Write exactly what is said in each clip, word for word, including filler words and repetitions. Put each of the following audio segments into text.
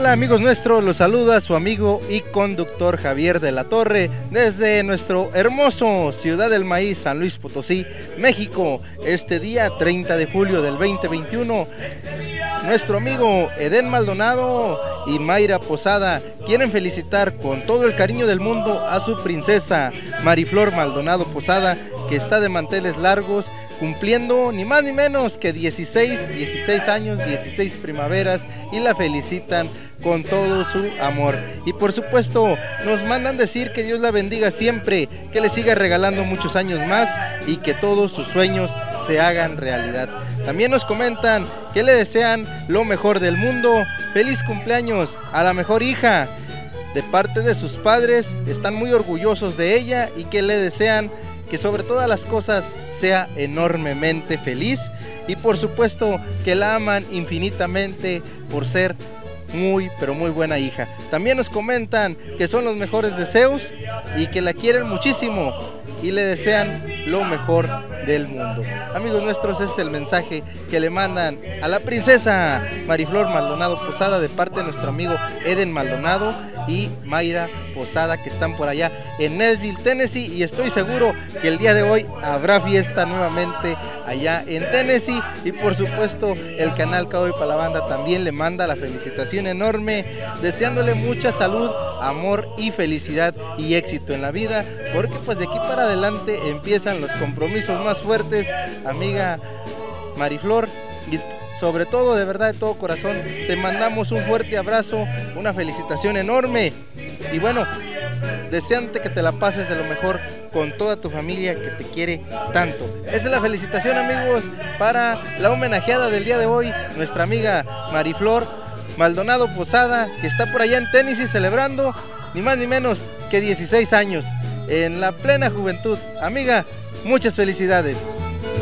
Hola amigos nuestros, los saluda su amigo y conductor Javier de la Torre desde nuestro hermoso Ciudad del Maíz, San Luis Potosí, México. Este día treinta de julio del veinte veintiuno, nuestro amigo Edén Maldonado y Mayra Posada quieren felicitar con todo el cariño del mundo a su princesa Mariflor Maldonado Posada, que está de manteles largos, cumpliendo ni más ni menos que dieciséis, dieciséis años, dieciséis primaveras, y la felicitan con todo su amor. Y por supuesto nos mandan decir que Dios la bendiga siempre, que le siga regalando muchos años más y que todos sus sueños se hagan realidad. También nos comentan que le desean lo mejor del mundo. Feliz cumpleaños a la mejor hija. De parte de sus padres están muy orgullosos de ella y que le desean que sobre todas las cosas sea enormemente feliz, y por supuesto que la aman infinitamente por ser muy pero muy buena hija. También nos comentan que son los mejores deseos y que la quieren muchísimo y le desean lo mejor del mundo. Amigos nuestros, ese es el mensaje que le mandan a la princesa Mariflor Maldonado Posada de parte de nuestro amigo Edén Maldonado y Mayra Posada, que están por allá en Nashville, Tennessee, y estoy seguro que el día de hoy habrá fiesta nuevamente allá en Tennessee. Y por supuesto el canal Cowboy para la Banda también le manda la felicitación enorme, deseándole mucha salud, amor y felicidad y éxito en la vida, porque pues de aquí para adelante empiezan los compromisos más fuertes, amiga Mariflor. Y sobre todo, de verdad, de todo corazón, te mandamos un fuerte abrazo, una felicitación enorme y bueno, deseante que te la pases de lo mejor con toda tu familia que te quiere tanto. Esa es la felicitación, amigos, para la homenajeada del día de hoy, nuestra amiga Mariflor Maldonado Posada, que está por allá en Tennessee celebrando ni más ni menos que dieciséis años, en la plena juventud. Amiga, muchas felicidades.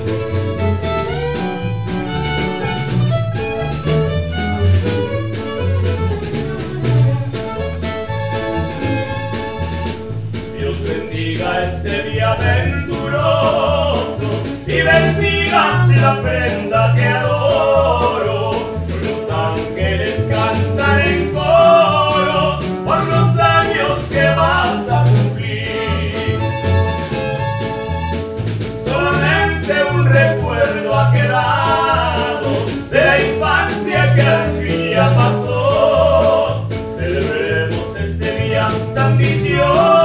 Bendiga este día venturoso y bendiga la prenda que adoro. Los ángeles cantan en coro por los años que vas a cumplir. Solamente un recuerdo ha quedado de la infancia que al fin ya pasó. Celebremos este día tan dichoso.